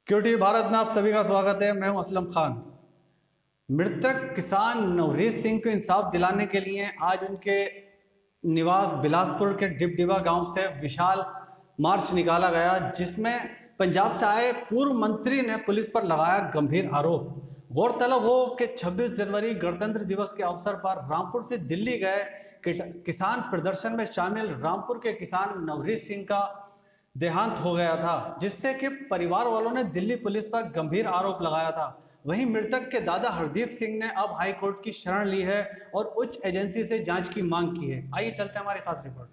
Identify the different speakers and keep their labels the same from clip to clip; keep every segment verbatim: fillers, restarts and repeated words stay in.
Speaker 1: Cutie Bharat में आप सभी का स्वागत है। मैं हूं असलम खान। मृतक किसान नवरीत सिंह को इंसाफ दिलाने के लिए आज उनके निवास बिलासपुर के डिबडिबा गांव से विशाल मार्च निकाला गया, जिसमें पंजाब से आए पूर्व मंत्री ने पुलिस पर लगाया गंभीर आरोप। गौरतलब हो कि छब्बीस जनवरी गणतंत्र दिवस के अवसर पर रामपुर से दिल्ली गए किसान प्रदर्शन में शामिल रामपुर के किसान नवरीत सिंह का देहांत हो गया था, जिससे कि परिवार वालों ने दिल्ली पुलिस पर गंभीर आरोप लगाया था। वहीं मृतक के दादा हरदीप सिंह ने अब हाई कोर्ट की शरण ली है और उच्च एजेंसी से जांच की मांग की है। आइए चलते हैं हमारी खास रिपोर्ट।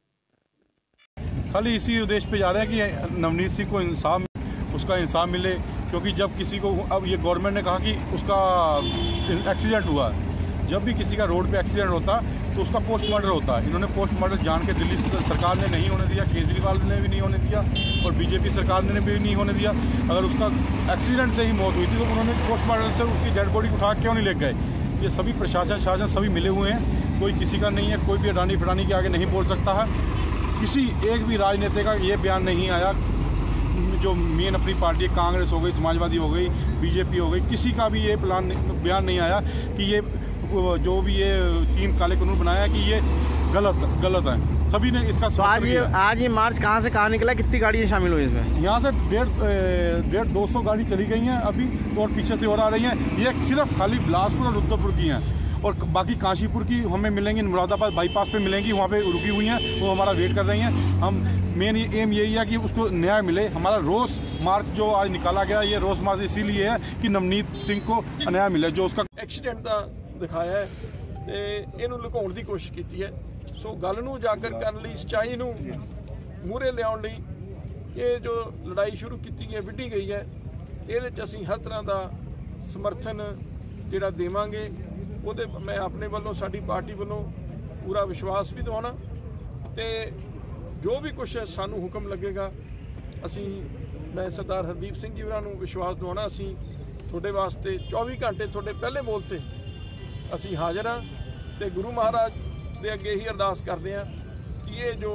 Speaker 2: खाली इसी उद्देश्य पे जा रहे हैं कि नवनीत सिंह को इंसाफ उसका इंसाफ मिले, क्योंकि जब किसी को अब ये गवर्नमेंट ने कहा कि उसका एक्सीडेंट हुआ, जब भी किसी का रोड पे एक्सीडेंट होता तो उसका पोस्ट मर्डर होता है। इन्होंने पोस्ट मर्डर जान के दिल्ली सरकार ने नहीं होने दिया, केजरीवाल ने भी नहीं होने दिया और बीजेपी सरकार ने भी नहीं होने दिया। अगर उसका एक्सीडेंट से ही मौत हुई थी तो उन्होंने पोस्ट मर्डर से उसकी डेड बॉडी उठा क्यों नहीं ले गए? ये सभी प्रशासन शासन सभी मिले हुए हैं, कोई किसी का नहीं है, कोई भी अडानी फटानी के आगे नहीं बोल सकता है। किसी एक भी राजनेता का ये बयान नहीं आया, जो मेन अपनी पार्टी कांग्रेस हो गई, समाजवादी हो गई, बीजेपी हो गई, किसी का भी ये प्लान बयान नहीं आया कि ये जो भी ये टीम काले कानून बनाया कि ये गलत गलत है। सभी ने इसका
Speaker 3: तो आज ये आज ये मार्च कहाँ से कहाँ निकला, कितनी गाड़ियाँ शामिल हुई इसमें?
Speaker 2: यहाँ से डेढ़ डेढ़ दो सौ गाड़ी चली गई हैं अभी तो, और पीछे से और आ रही हैं। ये सिर्फ खाली बिलासपुर और रुद्रपुर की हैं और बाकी काशीपुर की हमें मिलेंगी, मुरादाबाद बाईपास पे मिलेंगी, वहाँ पे रुकी हुई हैं, वो हमारा वेट कर रही हैं। हम मेन एम यही है कि उसको न्याय मिले। हमारा रोस मार्च जो आज निकाला गया, ये रोस मार्च इसीलिए है कि नवनीत सिंह को न्याय मिले, जो उसका
Speaker 4: एक्सीडेंट का ਦਿਖਾਇਆ ਹੈ ਤੇ ਇਹਨੂੰ ਲੁਕਾਉਣ ਦੀ ਕੋਸ਼ਿਸ਼ ਕੀਤੀ ਹੈ। ਸੋ ਗੱਲ ਨੂੰ ਉਜਾਗਰ ਕਰਨ ਲਈ, ਸੱਚਾਈ ਨੂੰ ਮੂਹਰੇ ਲਿਆਉਣ ਲਈ ਇਹ ਜੋ ਲੜਾਈ ਸ਼ੁਰੂ ਕੀਤੀ ਹੈ, ਵਿੱਢੀ ਗਈ ਹੈ, ਇਹਦੇ 'ਚ ਅਸੀਂ ਹਰ ਤਰ੍ਹਾਂ ਦਾ ਸਮਰਥਨ ਜਿਹੜਾ ਦੇਵਾਂਗੇ। ਉਹਦੇ ਮੈਂ ਆਪਣੇ ਵੱਲੋਂ, ਸਾਡੀ ਪਾਰਟੀ ਵੱਲੋਂ ਪੂਰਾ ਵਿਸ਼ਵਾਸ ਵੀ ਦਿਵਾਉਣਾ ਤੇ ਜੋ ਵੀ ਕੁਛ ਸਾਨੂੰ ਹੁਕਮ ਲੱਗੇਗਾ ਅਸੀਂ, ਮੈਂ ਸਰਦਾਰ ਹਰਦੀਪ ਸਿੰਘ ਜੀ ਹੋਰਾਂ ਨੂੰ ਵਿਸ਼ਵਾਸ ਦਿਵਾਉਣਾ, ਅਸੀਂ ਤੁਹਾਡੇ ਵਾਸਤੇ ਚੌਵੀ ਘੰਟੇ ਤੁਹਾਡੇ ਪਹਿਲੇ ਬੋਲ ਤੇ ਅਸੀਂ ਹਾਜ਼ਰ ਹਾਂ ਤੇ ਗੁਰੂ ਮਹਾਰਾਜ ਦੇ ਅੱਗੇ ਹੀ ਅਰਦਾਸ ਕਰਦੇ ਹਾਂ ਕਿ ਇਹ ਜੋ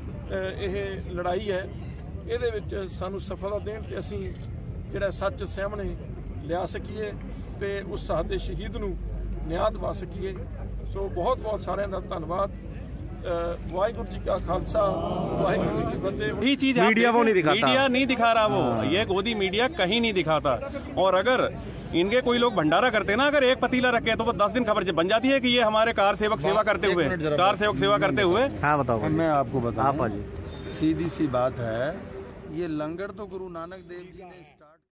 Speaker 4: ਇਹ ਲੜਾਈ ਹੈ ਇਹਦੇ ਵਿੱਚ ਸਾਨੂੰ ਸਫਲਤਾ ਦੇਣ ਤੇ ਅਸੀਂ ਜਿਹੜਾ ਸੱਚ ਸਾਹਮਣੇ ਲਿਆ ਸਕੀਏ ਤੇ ਉਸ ਸਾਡੇ ਸ਼ਹੀਦ ਨੂੰ ਨਿਆਂ ਦਿਵਾ ਸਕੀਏ। ਸੋ ਬਹੁਤ ਬਹੁਤ ਸਾਰਿਆਂ ਦਾ ਧੰਨਵਾਦ। वाहिगुरु जी का खालसा, वाहिगुरु जी की फतेह।
Speaker 3: यही चीज मीडिया वो नहीं दिखाता,
Speaker 5: मीडिया नहीं दिखा रहा वो, ये गोदी मीडिया कहीं नहीं दिखाता। और अगर इनके कोई लोग भंडारा करते ना, अगर एक पतीला रखे तो वो दस दिन खबर बन जाती है कि ये हमारे कार सेवक सेवा करते हुए कार सेवक सेवा करते हुए
Speaker 3: हाँ बताओ।
Speaker 6: मैं आपको बताऊं,
Speaker 3: आप
Speaker 6: सीधी सी बात है, ये लंगर तो गुरु नानक देव जी ने